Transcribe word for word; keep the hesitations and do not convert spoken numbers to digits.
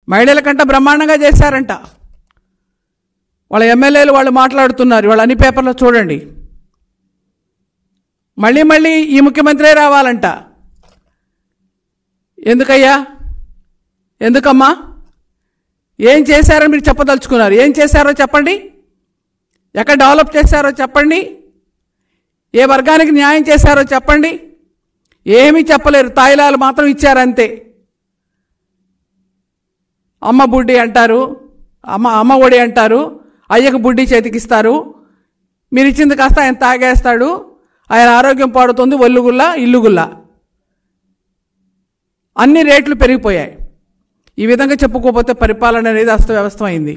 మహిళల కంటే బ్రహ్మాండంగా చేశారంట. వాళ్ళ ఎమ్మెల్యేలు వాళ్ళు మాట్లాడుతున్నారు, వాళ్ళు అన్ని పేపర్లో చూడండి. మళ్ళీ మళ్ళీ ఈ ముఖ్యమంత్రే రావాలంట. ఎందుకయ్యా, ఎందుకమ్మా, ఏం చేశారో మీరు చెప్పదలుచుకున్నారు? ఏం చేశారో చెప్పండి, ఎక్కడ డెవలప్ చేశారో చెప్పండి, ఏ వర్గానికి న్యాయం చేశారో చెప్పండి. ఏమీ చెప్పలేరు, తాయిలాలు మాత్రం ఇచ్చారంతే. అమ్మ బుడ్డి అంటారు, అమ్మ అమ్మ ఒడి అంటారు, అయ్యకు బుడ్డి చేతికిస్తారు. మీరు ఇచ్చింది కాస్త ఆయన తాగేస్తాడు, ఆయన ఆరోగ్యం పాడుతుంది, ఒల్లుగుల్లా ఇల్లుగుల్లా. అన్ని రేట్లు పెరిగిపోయాయి. ఈ విధంగా చెప్పుకోకపోతే పరిపాలన అనేది అస్తవ్యవస్థమైంది.